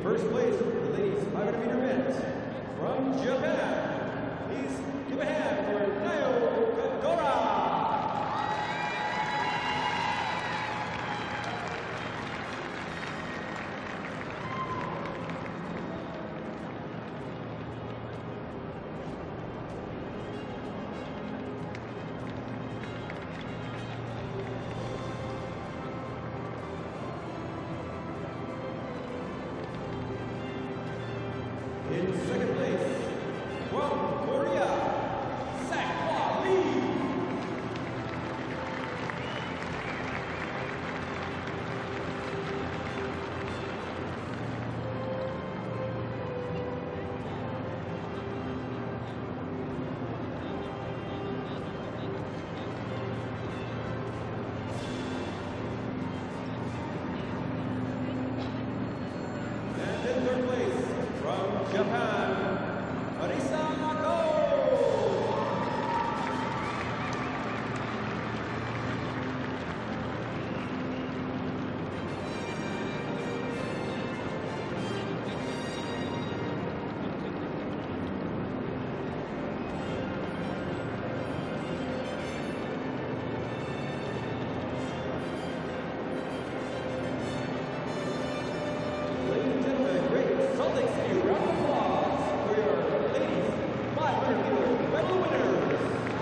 first place for the ladies 500-meter event from Japan. Please give a hand for Nayo Kadora. In second place, from Korea, Sakhwa Lee. And in third place, from Japan, Marisa Mako. Ladies and gentlemen, great Salt Lake City round of applause for your ladies 500-meter medal winners.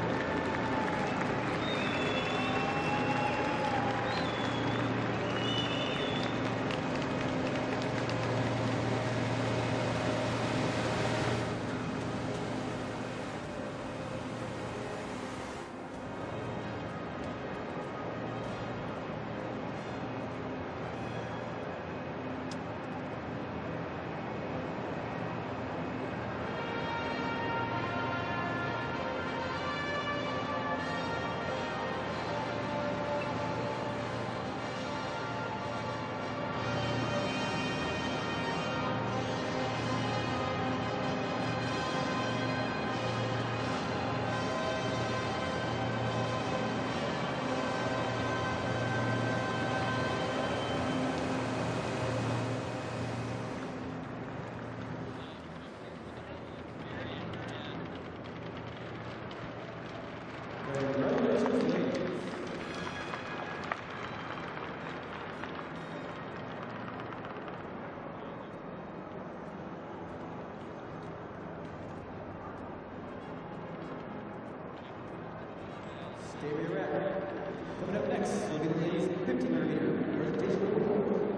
Congratulations, ladies. Stay where you're at. Coming up next will be the ladies 1500-meter presentation.